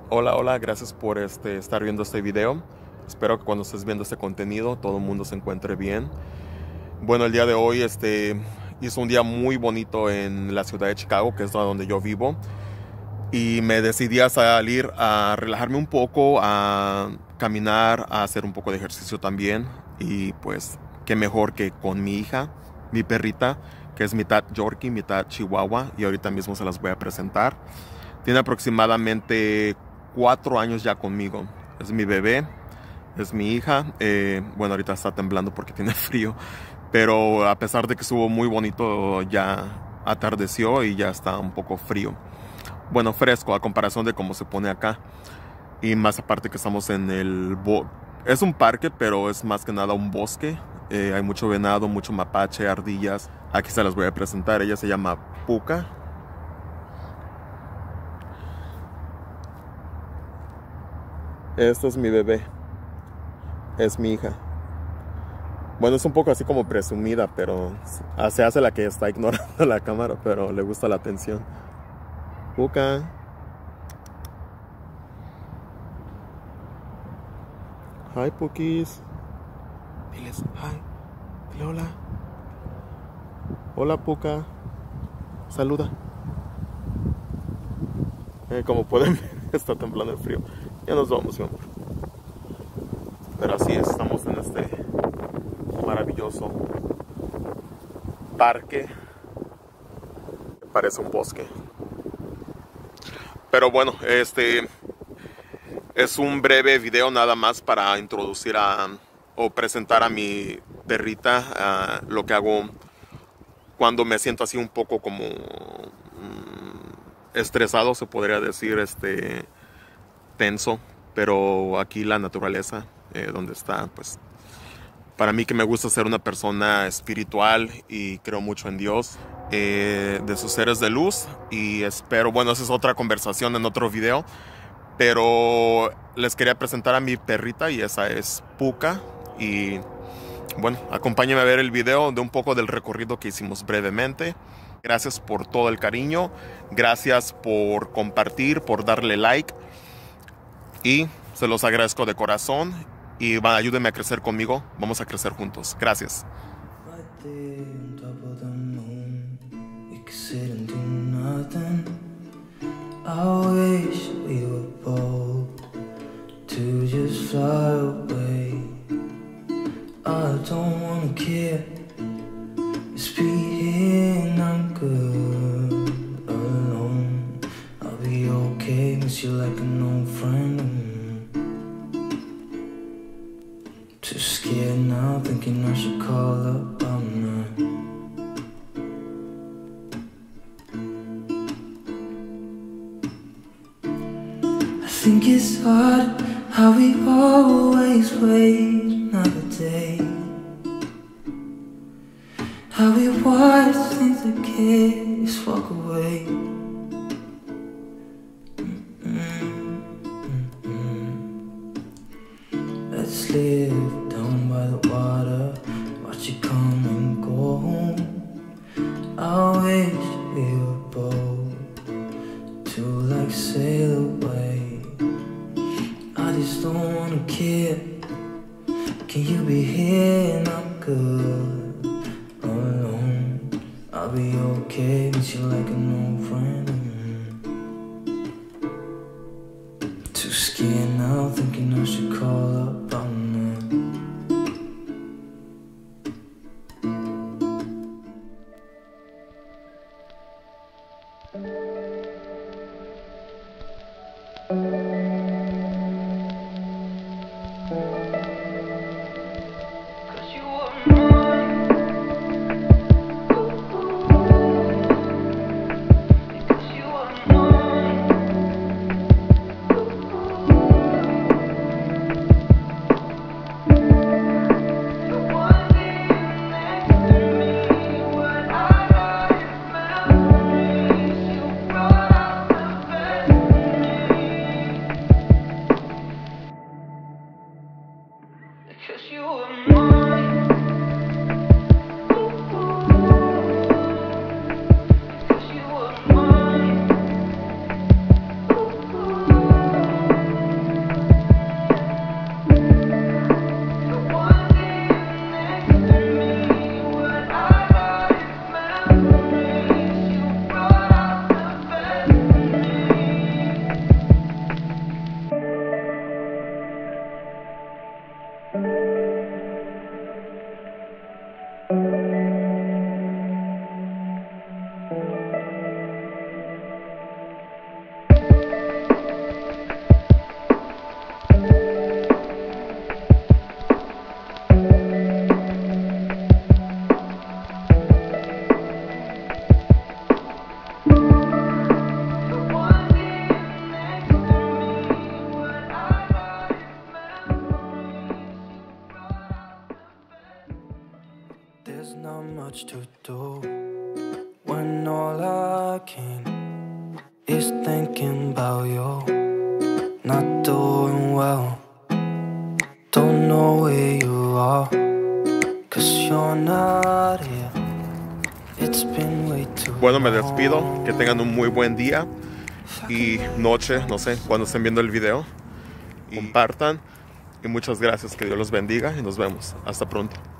Hola, hola, gracias por estar viendo este video. Espero que cuando estés viendo este contenido todo el mundo se encuentre bien. Bueno, el día de hoy hizo un día muy bonito en la ciudad de Chicago, que es donde yo vivo. Y me decidí a salir a relajarme un poco, a caminar, a hacer un poco de ejercicio también. Y pues, qué mejor que con mi hija, mi perrita, que es mitad Yorkie, mitad Chihuahua. Y ahorita mismo se las voy a presentar. Tiene aproximadamente 4 años ya conmigo. Es mi bebé, es mi hija. Bueno, ahorita está temblando porque tiene frío. Pero a pesar de que estuvo muy bonito, ya atardeció y ya está un poco frío. Bueno, fresco a comparación de cómo se pone acá. Y más aparte que estamos en es un parque, pero es más que nada un bosque. Hay mucho venado, mucho mapache, ardillas. Aquí se las voy a presentar. Ella se llama Puka. Esta es mi bebé. Es mi hija. Bueno, es un poco así como presumida, pero se hace la que está ignorando la cámara, pero le gusta la atención. Puka. Hi, Pukis. Diles hi. Dile hola. Hola, Puka. Saluda. Como pueden ver, está temblando el frío. Ya nos vamos, mi amor. Pero así es, estamos en este maravilloso parque. Parece un bosque. Pero bueno, es un breve video nada más para introducir o presentar a mi perrita, lo que hago cuando me siento así un poco como estresado, se podría decir, tenso. Pero aquí la naturaleza, donde está, pues para mí, que me gusta ser una persona espiritual y creo mucho en Dios, de sus seres de luz, y espero, bueno, esa es otra conversación en otro video, pero les quería presentar a mi perrita y esa es Puka. Y bueno, acompáñenme a ver el video de un poco del recorrido que hicimos brevemente. Gracias por todo el cariño, gracias por compartir, por darle like, y se los agradezco de corazón. Y ayúdenme a crecer conmigo, vamos a crecer juntos. Gracias. Too scared now, thinking I should call up, I'm not. I think it's hard how we always wait another day, how we watch things that kids walk away. Let's live down by the water, watch it come and go home. I wish we were bold to like sail away. I just don't wanna care. Can you be here and I'm good alone? I'll be okay, miss you like an old friend. Too scared now, thinking I should call up, I'm not. much to do when all I can is thinking about you. Not doing well, don't know where you are, 'cause you're not here. It's been way too long. Bueno, me despido, que tengan un muy buen día y noche, no sé, cuando estén viendo el video. Compartan y muchas gracias, que Dios los bendiga y nos vemos. Hasta pronto.